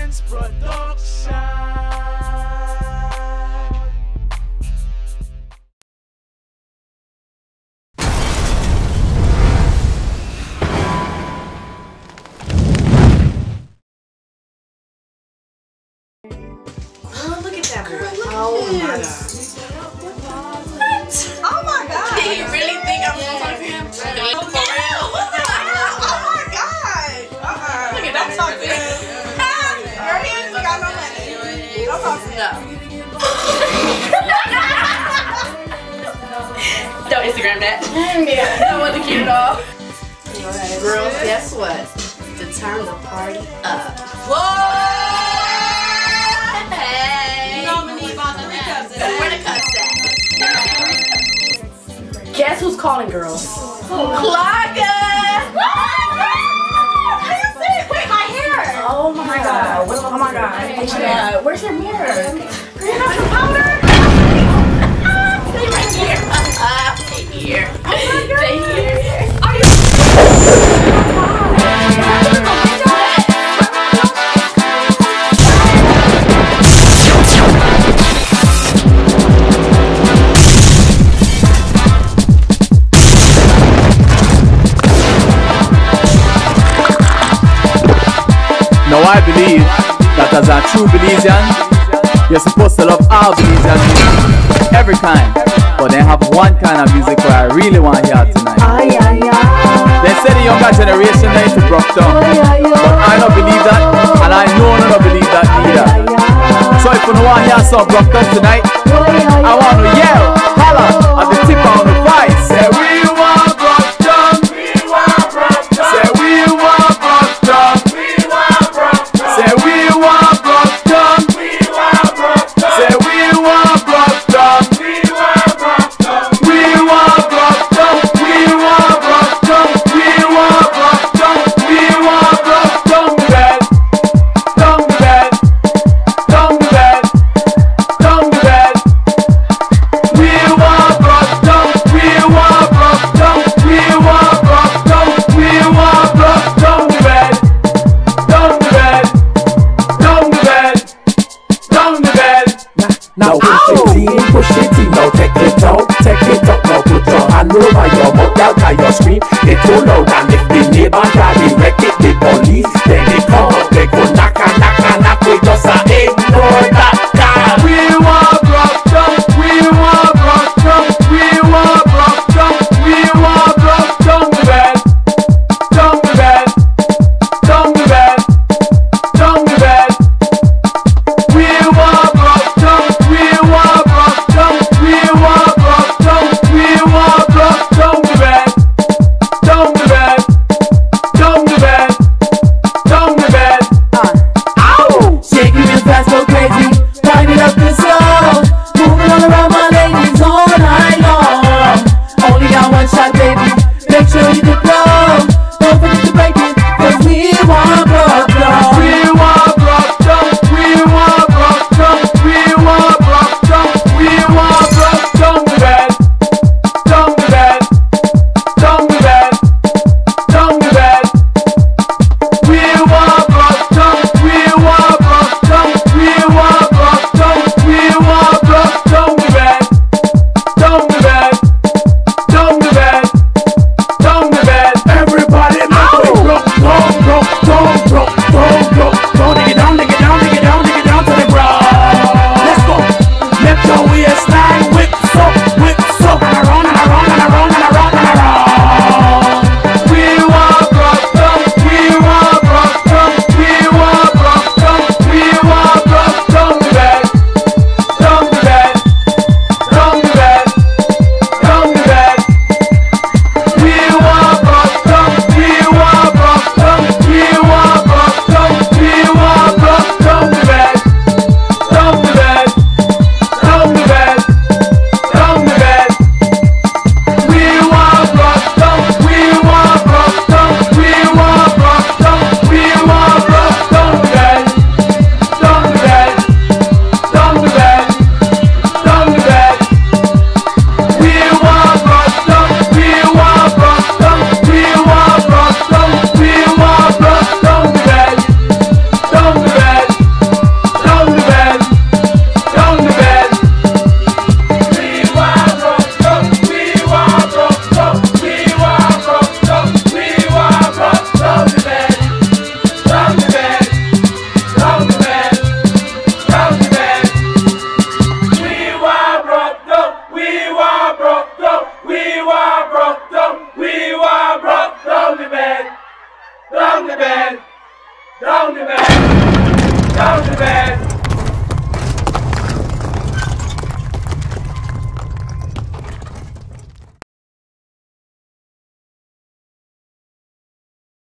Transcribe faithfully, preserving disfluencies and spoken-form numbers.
Prince Production. Oh, look at that boy. Look Oh at my this. God. What? Oh my God. Do you really think I'm gonna talk to him? For real? Oh my God. Uh-uh. Look at Don't that. talk to him. Your hands got no money. Don't talk to him. No. Don't Instagram that. Yeah, that wasn't cute at all. Girls, guess what? To turn the party up. Whoa! Hey! Where the cups at? Guess who's calling, girls? Clarka! Wait, my hair! Oh my god. Oh my god. Uh, where's your mirror? Do you have some powder? Stay right here. Uh, stay here. Oh my God. Stay here. Are you? Now I believe that as a true Belizean, you're supposed to love all Belizean music, every kind. But they have one kind of music where I really want to hear tonight. Ay, ay, ay. They say the younger generation they to broke down, but I don't believe that, and I know I don't believe that either. So if you don't want to hear some broke down tonight, I want to yell, holla at the tip on the voice. Say we want broke down, we want broke down. Say we want broke down, we want broke down. Say we want broke down, we want broke down. Say we want broke down, we want broke down. We want broke down, we want broke down. We want broke down, we want broke down the bed, down the bed, down the bed, down the bed. We want broke down, we want broke down, we want broke down, we want broke down the bed, down the bed, down the bed, down the bed. Now push it in, push it in, now take it out, take it out, now put your hand over your mouth, out by your scream, it's too loud, and if the neighbor try to wreck it, the police, then they come up, they go knock and knock and knock, we just a ignore that guy. We want broke down, we want broke down, we want broke down, we want broke down the bed, down the bed, down the bed, down the bed. We want broke down, we want broke down, we want broke down, we want broke down the bed, down the bed, down the bed, down the bed. Ow! Shake it real fast, go crazy, wind it up and slow, moving all around my ladies all night long. Only got one shot, baby, make sure you can blow, don't forget to break it, cause we want broke down. We want broke down, we want broke down, we want broke down, we want broke down the bed, down the bed, down the bed, down the bed. We want broke down, we want broke down, we want broke down, we want broke down the bed, down the bed, down the bed, down the bed. Go to bed.